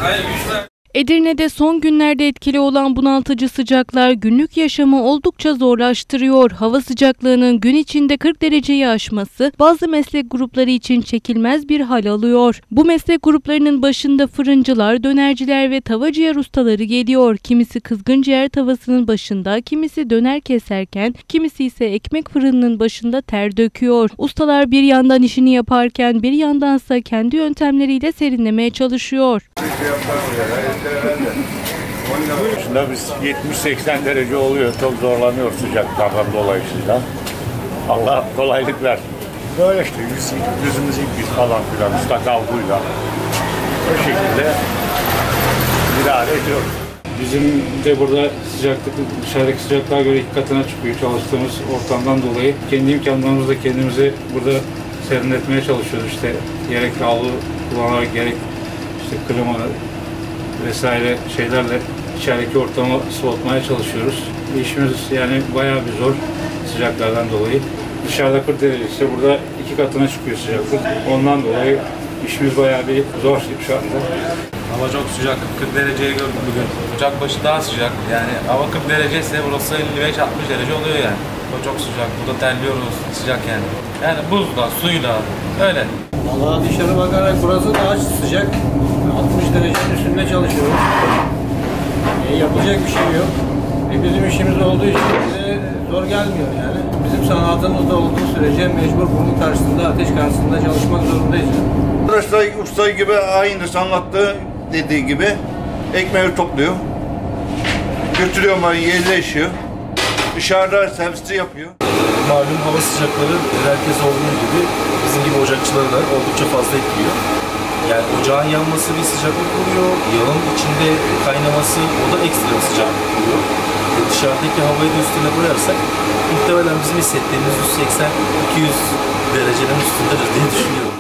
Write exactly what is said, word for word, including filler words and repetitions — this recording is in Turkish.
Edirne'de son günlerde etkili olan bunaltıcı sıcaklar günlük yaşamı oldukça zorlaştırıyor. Hava sıcaklığının gün içinde kırk dereceyi aşması bazı meslek grupları için çekilmez bir hal alıyor. Bu meslek gruplarının başında fırıncılar, dönerciler ve tava ciğer ustaları geliyor. Kimisi kızgın ciğer tavasının başında, kimisi döner keserken, kimisi ise ekmek fırınının başında ter döküyor. Ustalar bir yandan işini yaparken bir yandansa kendi yöntemleriyle serinlemeye çalışıyor. Şunda biz yetmiş seksen derece oluyor. Çok zorlanıyor sıcaklardan dolayısıyla. Allah kolaylık ver. Böyle işte yüz, yüzümüzü yıkıyoruz falan filan ıstakalbuyla. O şekilde idare ediyoruz. Bizim de burada sıcaklık dışarıdaki sıcaklığa göre iki katına çıkıyor çalıştığımız ortamdan dolayı. Kendi imkanlarımızla kendimizi burada serinletmeye çalışıyoruz. İşte gerek havlu kullanarak gerek işte klima vesaire şeylerle içerideki ortamı soğutmaya çalışıyoruz. İşimiz yani bayağı bir zor sıcaklardan dolayı. Dışarıda kırk derece ise burada iki katına çıkıyor sıcaklık. Ondan dolayı işimiz bayağı bir zor şu anda. Hava çok sıcak, kırk dereceyi gördüm bugün. Ocak başı daha sıcak. Yani hava kırk derece ise burası elli beş altmış derece oluyor yani. O çok sıcak. Burada terliyoruz. Sıcak yani. Yani buzla, suyla öyle. Vallahi dışarı bakarak burası daha sıcak. altmış derecenin üstünde çalışıyoruz. E, yapacak bir şey yok. E, bizim işimiz olduğu için bize zor gelmiyor yani. Bizim sanatımızda olduğu sürece mecbur bunun karşısında, ateş karşısında çalışmak zorundayız. Arkadaşlar usta gibi aynı sanatlı dediği gibi ekmeği topluyor. Götürüyor ama yerleşiyor. Dışarıda servisi yapıyor. Malum hava sıcakları herkes olduğu gibi bizim gibi ocakçıları da oldukça fazla etkiliyor. Yani ocağın yanması bir sıcaklık oluyor, yağın içinde kaynaması o da ekstra sıcaklık oluyor. E dışarıdaki havayı da üstüne koyarsak muhtemelen bizim hissettiğimiz yüz seksen iki yüz derecelerin üstündedir diye düşünüyorum.